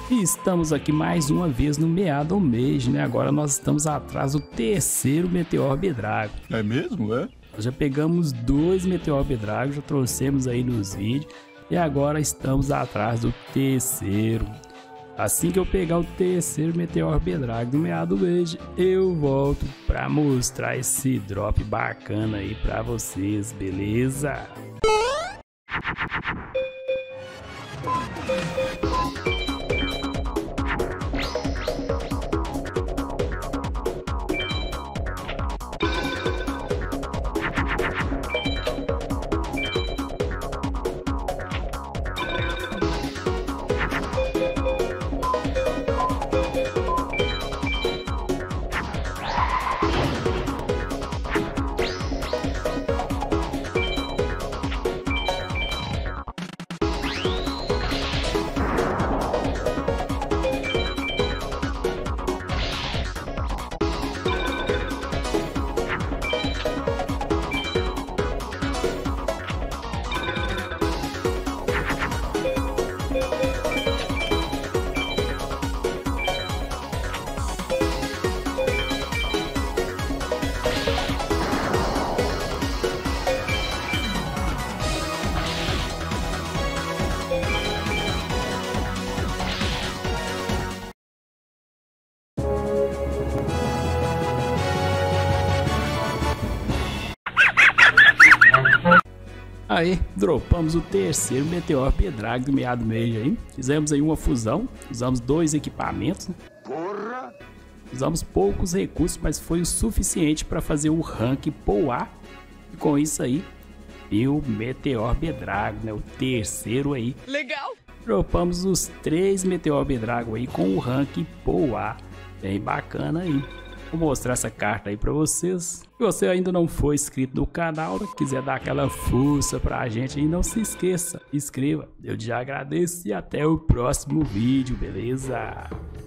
E estamos aqui mais uma vez no Meadow Mage, né? Agora nós estamos atrás do terceiro Meteor B-Dragon. É mesmo, é? Nós já pegamos 2 Meteor B-Dragon, já trouxemos aí nos vídeos. E agora estamos atrás do terceiro. Assim que eu pegar o terceiro Meteor B-Dragon do Meadow Mage, eu volto para mostrar esse drop bacana aí para vocês, beleza? Aí, dropamos o terceiro Meteor B-Dragon do Meadow Mage aí. Fizemos aí uma fusão, usamos 2 equipamentos, né? Porra! Usamos poucos recursos, mas foi o suficiente para fazer o rank POA. E com isso aí, e o Meteor B-Dragon, né? O terceiro aí. Legal! Dropamos os 3 Meteor B-Dragon aí com o rank POA. Bem bacana aí. Vou mostrar essa carta aí pra vocês. Se você ainda não for inscrito no canal, quiser dar aquela força pra gente aí, não se esqueça, inscreva. Eu te agradeço e até o próximo vídeo, beleza?